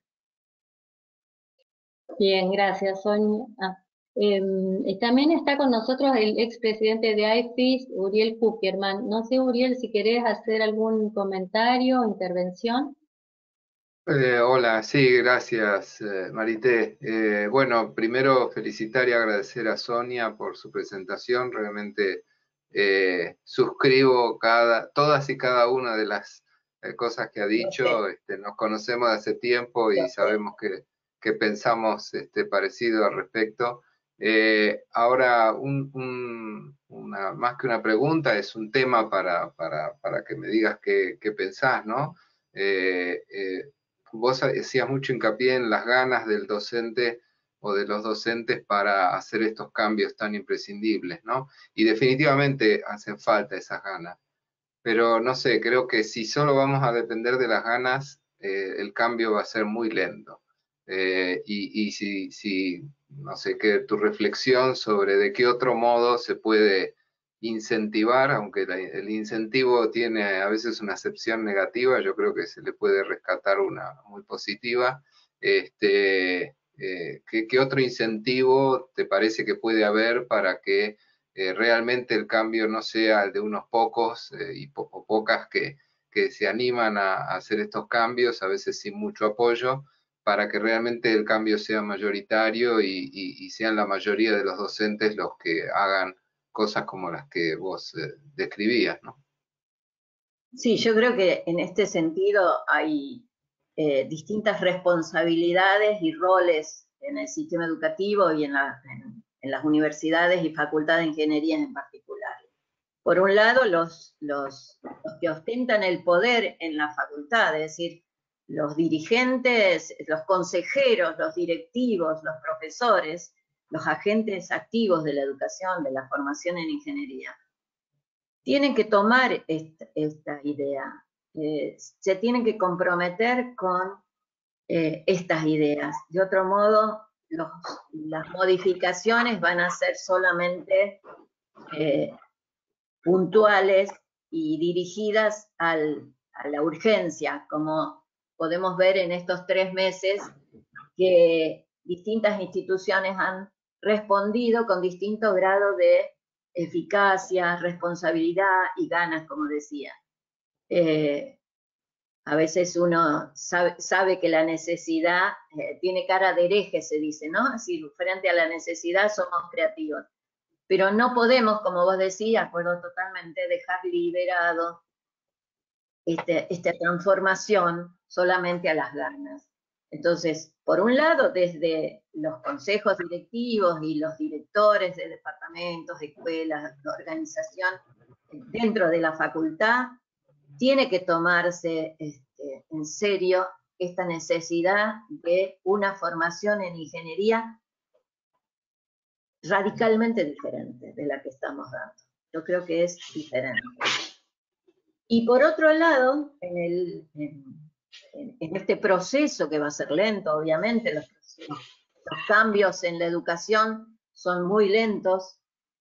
Bien, gracias, Sonia. También está con nosotros el expresidente de IFIS, Uriel Kuckerman. No sé, Uriel, si querés hacer algún comentario o intervención. Hola, sí, gracias, Marité. Bueno, primero felicitar y agradecer a Sonia por su presentación. Realmente suscribo todas y cada una de las cosas que ha dicho. Nos conocemos de hace tiempo y sabemos que pensamos parecido al respecto. Ahora, más que una pregunta, es un tema para que me digas qué pensás, ¿no? Vos hacías mucho hincapié en las ganas del docente o de los docentes para hacer estos cambios tan imprescindibles, ¿no? Y definitivamente hacen falta esas ganas. Pero no sé, creo que si solo vamos a depender de las ganas, el cambio va a ser muy lento. Y si, no sé, qué tu reflexión sobre de qué otro modo se puede incentivar, aunque el incentivo tiene a veces una acepción negativa, yo creo que se le puede rescatar una muy positiva. ¿Qué otro incentivo te parece que puede haber para que realmente el cambio no sea el de unos pocos o pocas que se animan a hacer estos cambios, a veces sin mucho apoyo, para que realmente el cambio sea mayoritario y sean la mayoría de los docentes los que hagan cosas como las que vos describías, ¿no? Sí, yo creo que en este sentido hay distintas responsabilidades y roles en el sistema educativo y en las universidades y facultades de ingeniería en particular. Por un lado, los que ostentan el poder en la facultad, es decir, los dirigentes, los consejeros, los directivos, los profesores, los agentes activos de la educación, de la formación en ingeniería, tienen que tomar esta idea, se tienen que comprometer con estas ideas. De otro modo, las modificaciones van a ser solamente puntuales y dirigidas a la urgencia, como podemos ver en estos 3 meses que distintas instituciones han respondido con distinto grado de eficacia, responsabilidad y ganas, como decía. A veces uno sabe que la necesidad tiene cara de hereje, se dice, ¿no? Es decir, frente a la necesidad somos creativos. Pero no podemos, como vos decías, acuerdo totalmente, dejar liberado esta transformación solamente a las ganas. Entonces, por un lado, desde los consejos directivos y los directores de departamentos, de escuelas, de organización, dentro de la facultad, tiene que tomarse en serio esta necesidad de una formación en ingeniería radicalmente diferente de la que estamos dando. Yo creo que es diferente. Y por otro lado, en este proceso que va a ser lento, obviamente, los cambios en la educación son muy lentos,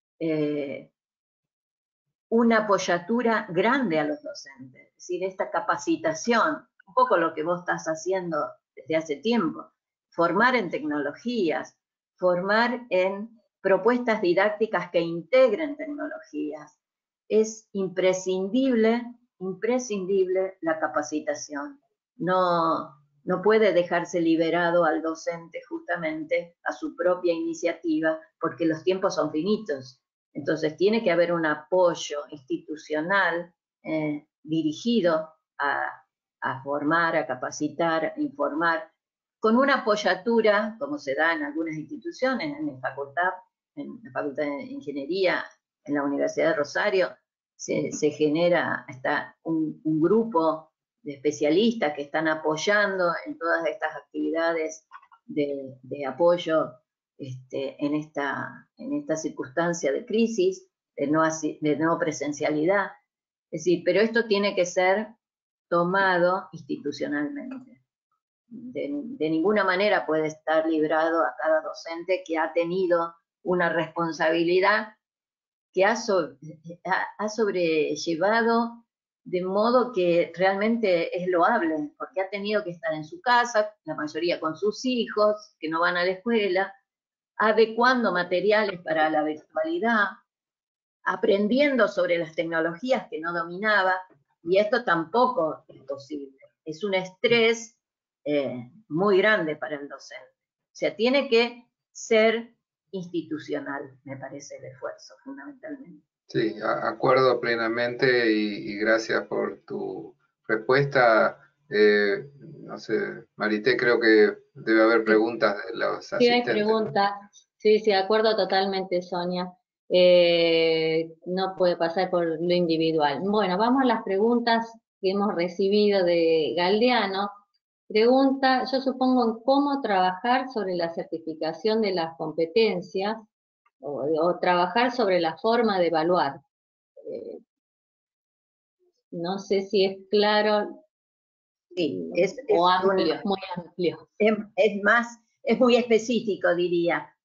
una apoyatura grande a los docentes, es decir, esta capacitación, un poco lo que vos estás haciendo desde hace tiempo, formar en tecnologías, formar en propuestas didácticas que integren tecnologías. Es imprescindible la capacitación. No puede dejarse liberado al docente justamente a su propia iniciativa, porque los tiempos son finitos. Entonces tiene que haber un apoyo institucional dirigido a formar, a capacitar, a informar, con una apoyatura, como se da en algunas instituciones, en la Facultad de Ingeniería, en la Universidad de Rosario, se genera un grupo de especialistas que están apoyando en todas estas actividades de apoyo en esta circunstancia de crisis, de no presencialidad. Es decir, pero esto tiene que ser tomado institucionalmente. De ninguna manera puede estar librado a cada docente que ha tenido una responsabilidad que ha sobrellevado de modo que realmente es loable, porque ha tenido que estar en su casa, la mayoría con sus hijos, que no van a la escuela, adecuando materiales para la virtualidad, aprendiendo sobre las tecnologías que no dominaba, y esto tampoco es posible. Es un estrés muy grande para el docente. O sea, tiene que ser institucional, me parece, el esfuerzo, fundamentalmente. Sí, acuerdo plenamente y gracias por tu respuesta. No sé, Marité, creo que debe haber preguntas de los Sí, asistentes. hay preguntas. Sí, de acuerdo totalmente, Sonia. No puede pasar por lo individual. Bueno, vamos a las preguntas que hemos recibido de Galdeano. Pregunta, yo supongo, cómo trabajar sobre la certificación de las competencias o trabajar sobre la forma de evaluar. No sé si es claro. Sí, o amplio, muy amplio. Es muy específico, diría.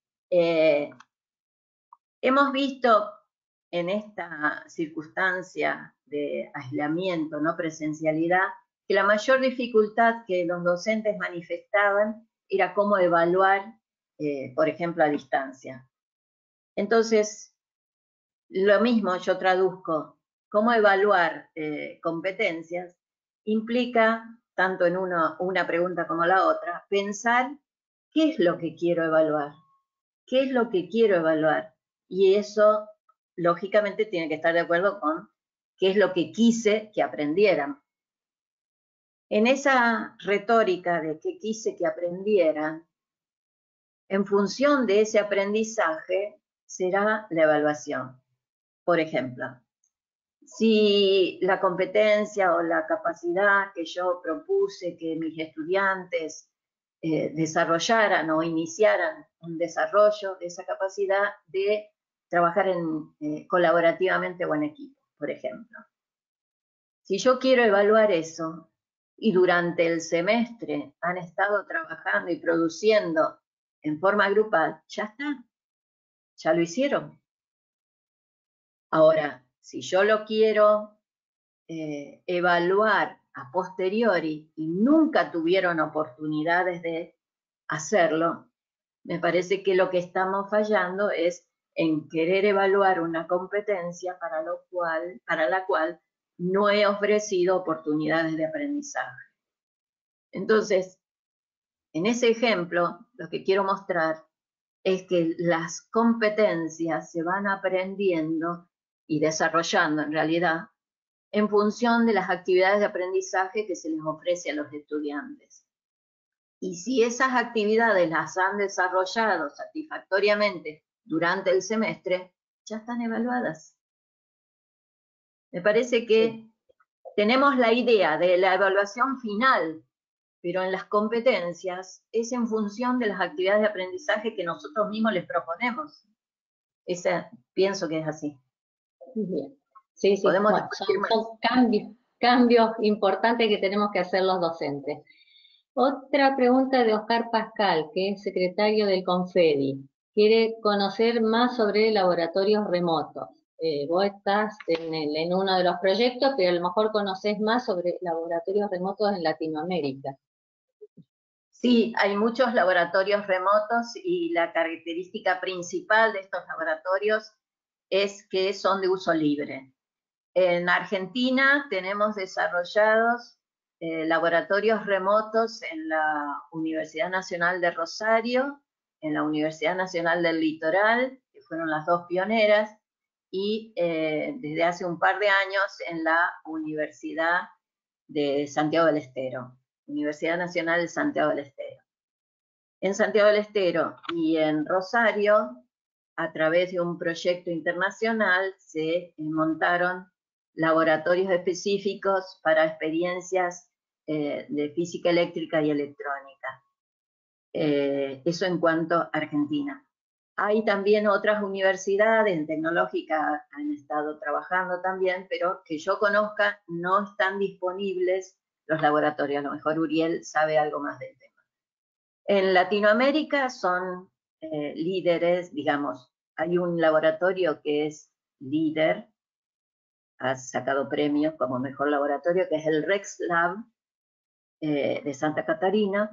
Hemos visto en esta circunstancia de aislamiento, no presencialidad, que la mayor dificultad que los docentes manifestaban era cómo evaluar, por ejemplo, a distancia. Entonces, lo mismo yo traduzco, cómo evaluar competencias implica, tanto en una pregunta como la otra, pensar qué es lo que quiero evaluar, qué es lo que quiero evaluar. Y eso, lógicamente, tiene que estar de acuerdo con qué es lo que quise que aprendieran. En esa retórica de qué quise que aprendieran, en función de ese aprendizaje será la evaluación. Por ejemplo, si la competencia o la capacidad que yo propuse que mis estudiantes desarrollaran o iniciaran un desarrollo de esa capacidad de trabajar colaborativamente o en equipo, por ejemplo. Si yo quiero evaluar eso y durante el semestre han estado trabajando y produciendo en forma grupal, ya está, ya lo hicieron. Ahora, si yo lo quiero evaluar a posteriori y nunca tuvieron oportunidades de hacerlo, me parece que lo que estamos fallando es en querer evaluar una competencia para la cual no he ofrecido oportunidades de aprendizaje. Entonces, en ese ejemplo, lo que quiero mostrar es que las competencias se van aprendiendo y desarrollando en realidad en función de las actividades de aprendizaje que se les ofrece a los estudiantes. Y si esas actividades las han desarrollado satisfactoriamente durante el semestre, ya están evaluadas. Me parece que tenemos la idea de la evaluación final, pero en las competencias es en función de las actividades de aprendizaje que nosotros mismos les proponemos. Pienso que es así. Bien. Sí, bueno, son cambios importantes que tenemos que hacer los docentes. Otra pregunta de Oscar Pascal, que es secretario del Confedi. Quiere conocer más sobre laboratorios remotos. Vos estás en uno de los proyectos, pero a lo mejor conocés más sobre laboratorios remotos en Latinoamérica. Sí, hay muchos laboratorios remotos y la característica principal de estos laboratorios es que son de uso libre. En Argentina tenemos desarrollados laboratorios remotos en la Universidad Nacional de Rosario, en la Universidad Nacional del Litoral, que fueron las dos pioneras, y desde hace un par de años en la Universidad de Santiago del Estero, Universidad Nacional de Santiago del Estero. En Santiago del Estero y en Rosario, a través de un proyecto internacional, se montaron laboratorios específicos para experiencias de física eléctrica y electrónica. Eso en cuanto a Argentina. Hay también otras universidades tecnológicas que han estado trabajando también, pero que yo conozca no están disponibles los laboratorios. A lo mejor Uriel sabe algo más del tema. En Latinoamérica son líderes, digamos, hay un laboratorio que es líder, ha sacado premios como mejor laboratorio, que es el Rex Lab de Santa Catarina,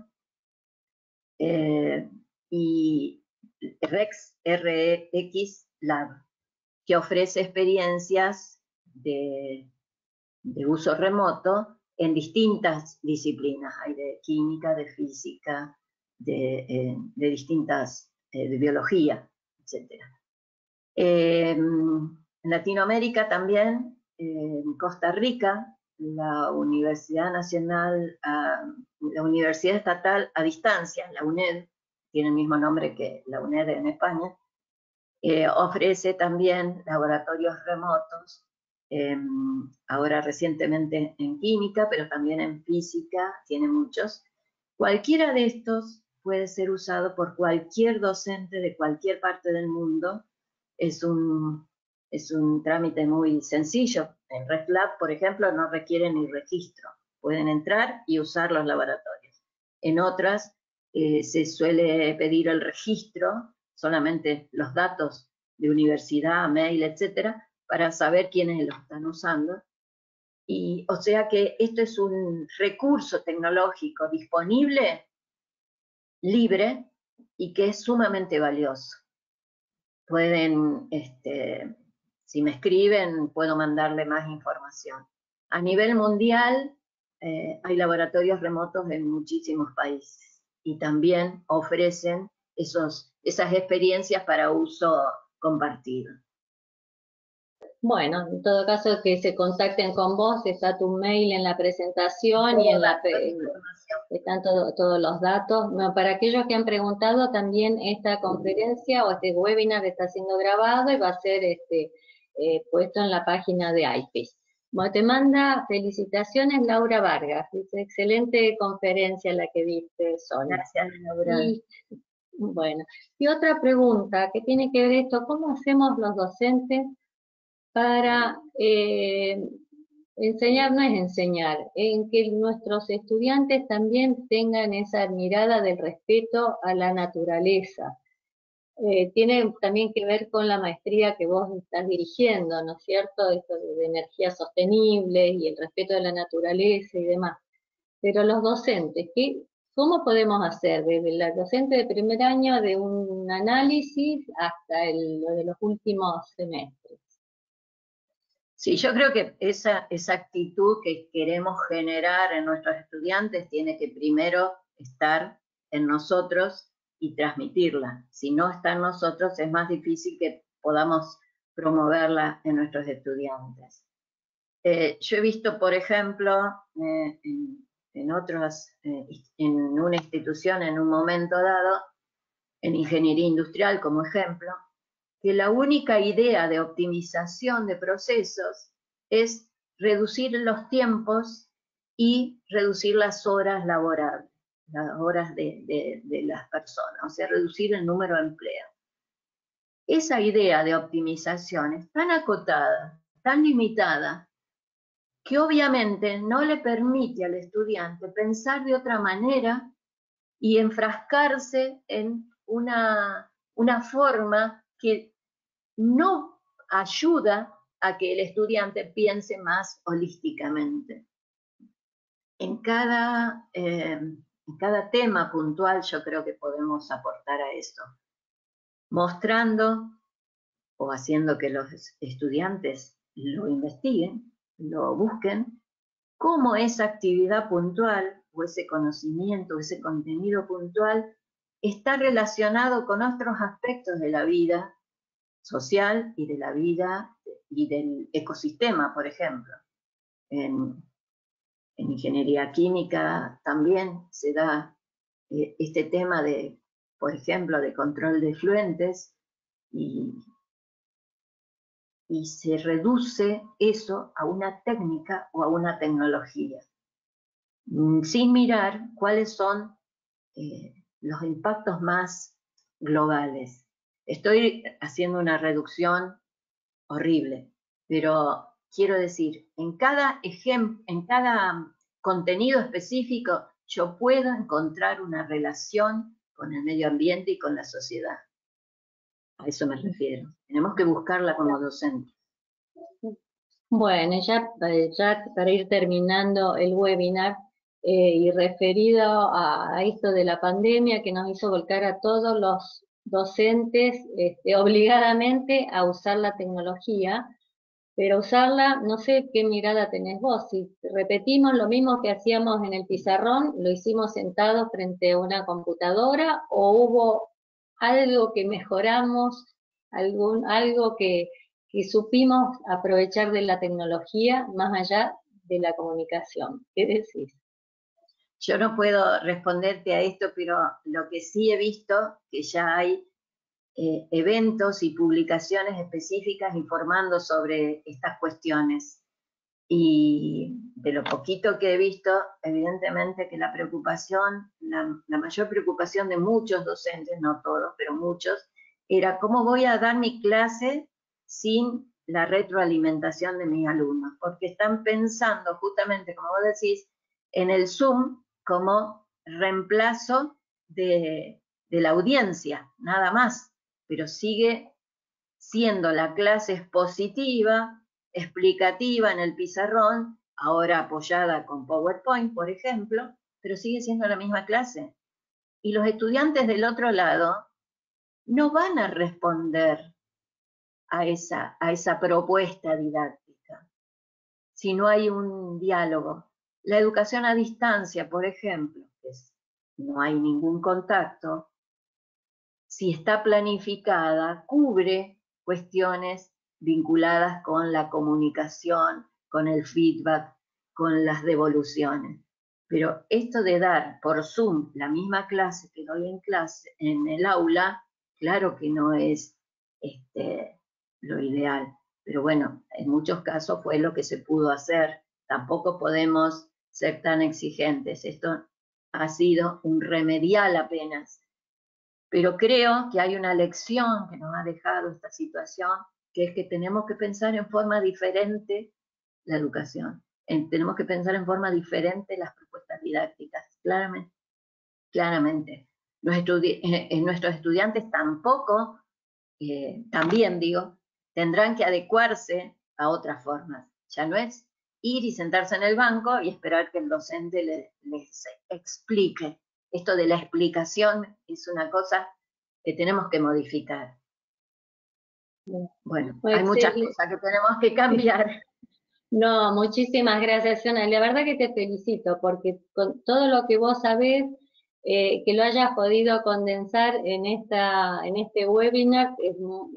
y RX Lab, que ofrece experiencias de uso remoto en distintas disciplinas. Hay de química, de física, de distintas, de biología, etc. En Latinoamérica también, en Costa Rica, la Universidad Nacional, la Universidad Estatal a Distancia, la UNED, tiene el mismo nombre que la UNED en España, ofrece también laboratorios remotos, ahora recientemente en química, pero también en física, tiene muchos. Cualquiera de estos puede ser usado por cualquier docente de cualquier parte del mundo. Es un trámite muy sencillo. En ResLab, por ejemplo, no requiere ni registro. Pueden entrar y usar los laboratorios. En otras se suele pedir el registro, solamente los datos de universidad, mail, etcétera, para saber quiénes lo están usando. Y, o sea que esto es un recurso tecnológico disponible, libre, y que es sumamente valioso. Pueden, si me escriben, puedo mandarle más información. A nivel mundial, hay laboratorios remotos en muchísimos países y también ofrecen esas experiencias para uso compartido. Bueno, en todo caso que se contacten con vos, está tu mail en la presentación y en la están todos los datos. Bueno, para aquellos que han preguntado, también esta conferencia o este webinar está siendo grabado y va a ser puesto en la página de IFES. Bueno, te manda felicitaciones Laura Vargas, dice excelente conferencia la que diste, Sonia. Gracias, Laura. Bueno, y otra pregunta que tiene que ver esto, ¿cómo hacemos los docentes para enseñar? No es enseñar, en que nuestros estudiantes también tengan esa mirada del respeto a la naturaleza. Tiene también que ver con la maestría que vos estás dirigiendo, ¿no es cierto? Esto de energías sostenibles y el respeto de la naturaleza y demás. Pero los docentes, ¿cómo podemos hacer? Desde la docente de primer año de un análisis hasta lo de los últimos semestres. Sí, yo creo que esa actitud que queremos generar en nuestros estudiantes tiene que primero estar en nosotros y transmitirla. Si no está en nosotros, es más difícil que podamos promoverla en nuestros estudiantes. Yo he visto, por ejemplo, en una institución en un momento dado, en ingeniería industrial como ejemplo, que la única idea de optimización de procesos es reducir los tiempos y reducir las horas laborables, las horas de las personas, o sea, reducir el número de empleos. Esa idea de optimización es tan acotada, tan limitada, que obviamente no le permite al estudiante pensar de otra manera y enfrascarse en una forma que no ayuda a que el estudiante piense más holísticamente. En cada tema puntual yo creo que podemos aportar a eso, mostrando o haciendo que los estudiantes lo investiguen, lo busquen, cómo esa actividad puntual o ese conocimiento, ese contenido puntual está relacionado con otros aspectos de la vida social y de la vida y del ecosistema, por ejemplo. En ingeniería química también se da este tema de, por ejemplo, de control de efluentes, y se reduce eso a una técnica o a una tecnología, sin mirar cuáles son los impactos más globales. Estoy haciendo una reducción horrible, pero quiero decir, en cada contenido específico, yo puedo encontrar una relación con el medio ambiente y con la sociedad. A eso me refiero. Tenemos que buscarla como docentes. Bueno, ya para ir terminando el webinar, y referido a esto de la pandemia que nos hizo volcar a todos los docentes obligadamente a usar la tecnología, pero usarla, no sé qué mirada tenés vos, si repetimos lo mismo que hacíamos en el pizarrón, lo hicimos sentados frente a una computadora, o hubo algo que mejoramos, algo que supimos aprovechar de la tecnología más allá de la comunicación. ¿Qué decís? Yo no puedo responderte a esto, pero lo que sí he visto, que ya hay eventos y publicaciones específicas informando sobre estas cuestiones. Y de lo poquito que he visto, evidentemente que la preocupación, la mayor preocupación de muchos docentes, no todos, pero muchos, era cómo voy a dar mi clase sin la retroalimentación de mis alumnos, porque están pensando justamente, como vos decís, en el Zoom como reemplazo de la audiencia, nada más, pero sigue siendo la clase expositiva, explicativa en el pizarrón, ahora apoyada con PowerPoint, por ejemplo, pero sigue siendo la misma clase. Y los estudiantes del otro lado no van a responder a esa propuesta didáctica si no hay un diálogo. La educación a distancia, por ejemplo, no hay ningún contacto, si está planificada, cubre cuestiones vinculadas con la comunicación, con el feedback, con las devoluciones. Pero esto de dar por Zoom la misma clase que doy en el aula, claro que no es lo ideal. Pero bueno, en muchos casos fue lo que se pudo hacer. Tampoco podemos ser tan exigentes. Esto ha sido un remedial apenas. Pero creo que hay una lección que nos ha dejado esta situación, que es que tenemos que pensar en forma diferente la educación. Tenemos que pensar en forma diferente las propuestas didácticas, claramente. Claramente. Nuestros estudiantes tampoco, también digo, tendrán que adecuarse a otras formas. Ya no es ir y sentarse en el banco y esperar que el docente les explique. Esto de la explicación es una cosa que tenemos que modificar. Bueno, hay muchas cosas que tenemos que cambiar. No, muchísimas gracias, Fiona. La verdad que te felicito, porque con todo lo que vos sabés, que lo hayas podido condensar en este webinar, no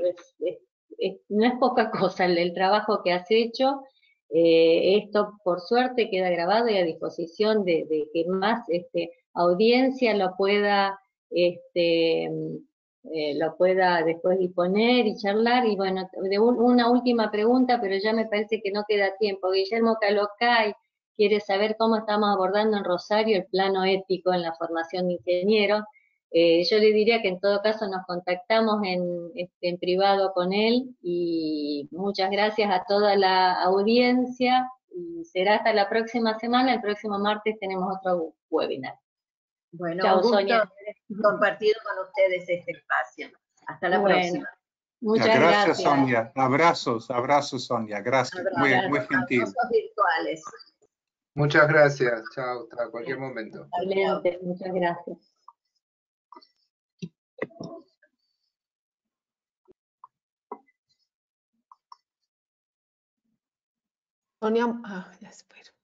es poca cosa el trabajo que has hecho. Esto, por suerte, queda grabado y a disposición de que más audiencia lo pueda después disponer y charlar. Y bueno, una última pregunta, pero ya me parece que no queda tiempo. Guillermo Calocay quiere saber cómo estamos abordando en Rosario el plano ético en la formación de ingenieros. Yo le diría que en todo caso nos contactamos en privado con él, y muchas gracias a toda la audiencia, y será hasta la próxima semana. El próximo martes tenemos otro webinar. Bueno, Chao, un gusto Sonia. haber compartido con ustedes este espacio. Hasta la próxima. Muchas gracias, Sonia. Abrazos, Sonia. Gracias. Muy gentil. Abrazos virtuales. Muchas gracias. Chao, hasta cualquier momento. Excelente, muchas gracias. Sonia, ya se fueron.